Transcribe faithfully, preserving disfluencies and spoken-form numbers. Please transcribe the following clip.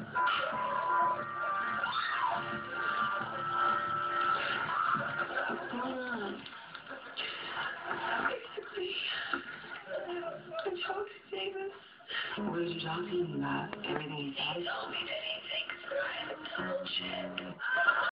What's going on? Basically, I talked to Davis. What did you talk to him about? Everything he He said? told me that he thinks Ryan's bullshit.